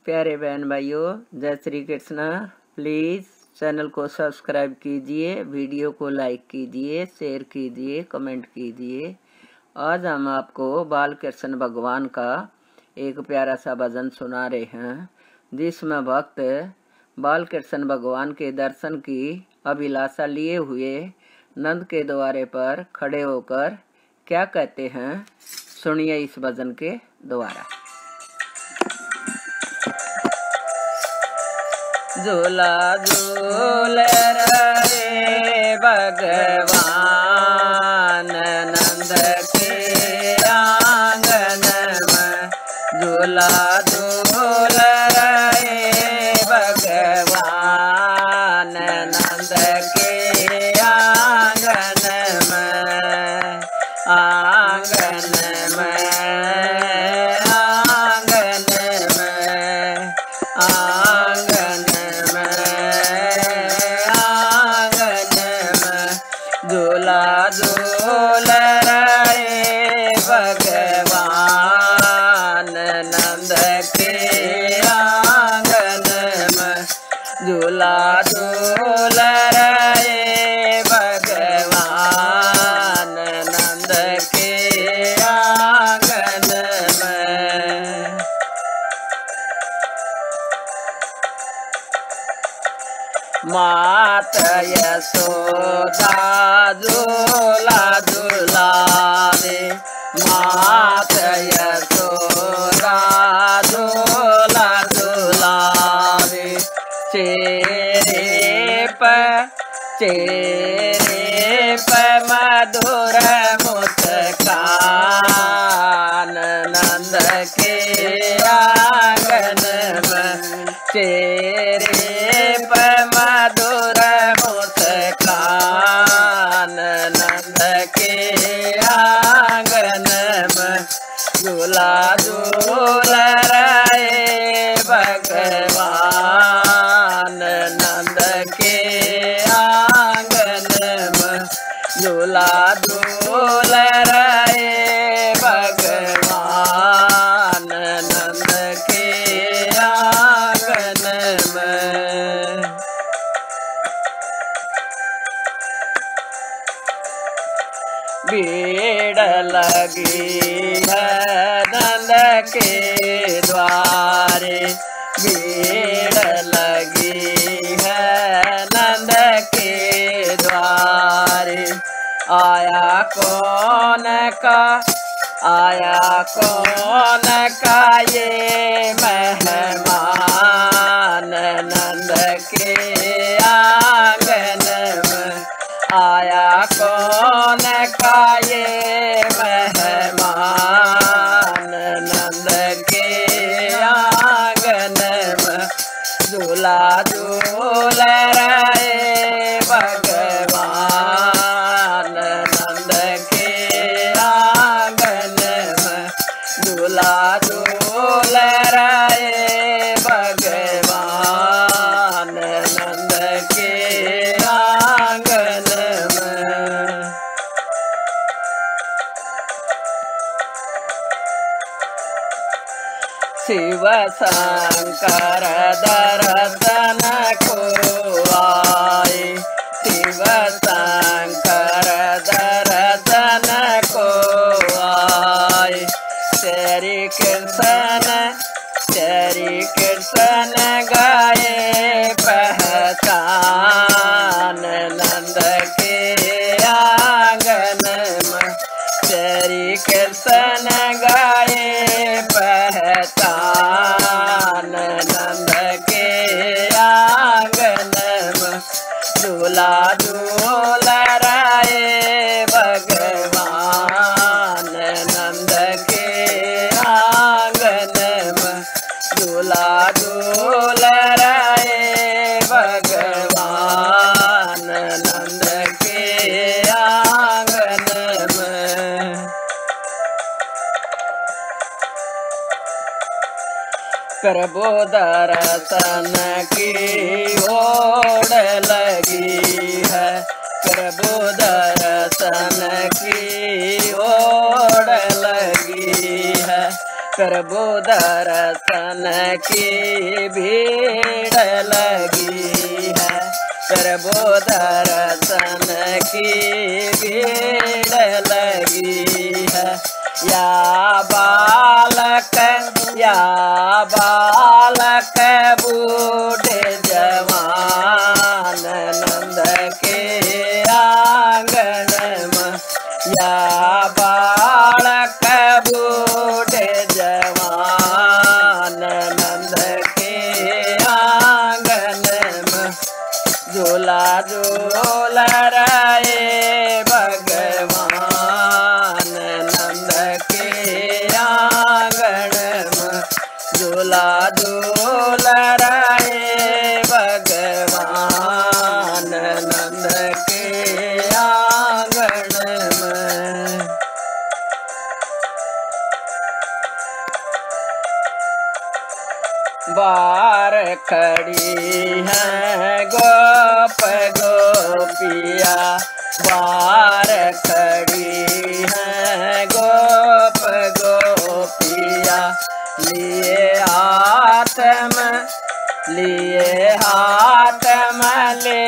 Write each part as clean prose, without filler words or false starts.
प्यारे बहन भाइयों, जय श्री कृष्ण। प्लीज़ चैनल को सब्सक्राइब कीजिए, वीडियो को लाइक कीजिए, शेयर कीजिए, कमेंट कीजिए। आज हम आपको बाल कृष्ण भगवान का एक प्यारा सा भजन सुना रहे हैं, जिसमें भक्त बाल कृष्ण भगवान के दर्शन की अभिलाषा लिए हुए नंद के द्वारे पर खड़े होकर क्या कहते हैं, सुनिए इस भजन के द्वारा। झूला झूल रे भगवान नंद के आंगन में, झूला झूल रे भगवान नंद के आंगन में, आंगन में, आंगन में, आंगन झूला झूल रे भगवान नंद के आंगन में, झूला झूल रे भगवान नंद के आंगन में। मात यशोदा झूला झूलावे, मात यशोदा झूला झूलावे, चेहरे पर मधुर मुस्कान नंद के आंगन में, चेहरे पर मधुर मुस्कान नंद के आंगन में, झूला झूल रे भगवान नंद के आंगन में, झूला झूल रे भगवान नंद के आंगन में। भीड़ लगी है नंद के द्वारे, भीड़ लगी है नंद के द्वारे, आया कौन का, आया कौन का ये मेहमान नंद के आंगन में, आया कौन का ये मेहमान नंद के आंगन में, झूला झूल रे भगवान नंद के आंगन में, झूला झूल रे भगवान नंद के आंगन में। शिव शंकर दर्शन को आए, शिव शंकर दर्शन को आए, श्री कृष्ण गाए पहचान नंद के आंगन में, श्री कृष्ण गाए पहचान नंद के आंगन में, झूला झूल रे भगवान नंद के आंगन में, झूला झूल रे भगवान नंद के आंगन में। प्रभु दर्शन की ओर लगी है, प्रभु दर्शन की ओर लगी है, प्रभु दर्शन की भीड़ लगी है, प्रभु दर्शन की भीड़ लगी है। या बालक बूढ़े जवान नंद के आंगन में, या बालक बूढ़े जवान नंद के आंगन में, झूला झूल रहे भगवान नंद के आंगन में, झूला झूल रहे भगवान नंद के आंगन में। बार खड़ी है गोप गोपिया, बार खड़ी है गोप गोपिया, लिए हाथ में ले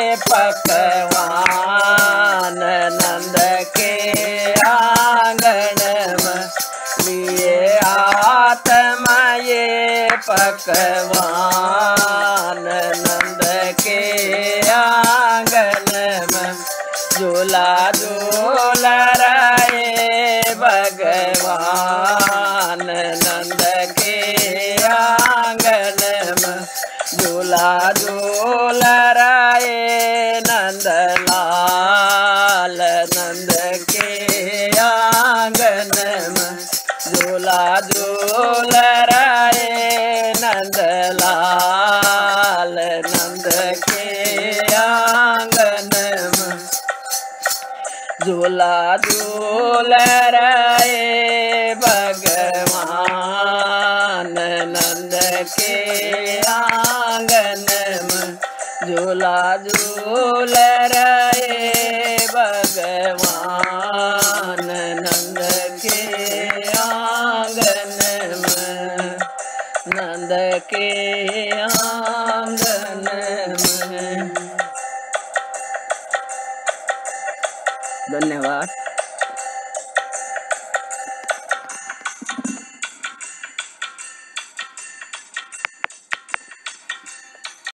पकवान नंद के आंगन में, लिए हाथ में ये पकवान नंद के आंगन में, झूला झूल रहे भगवान नंद के आंगन में, झूला झूल रहे नंदलाल नंद के आंगन में, झूला झूल रहे नंदलाल नंद के आंगन में, झूला झूल रहे भगवान नंद के आंगन में, झूला झूल रहे भगवान नंद के आंगन में, नंद के आंगन में। धन्यवाद।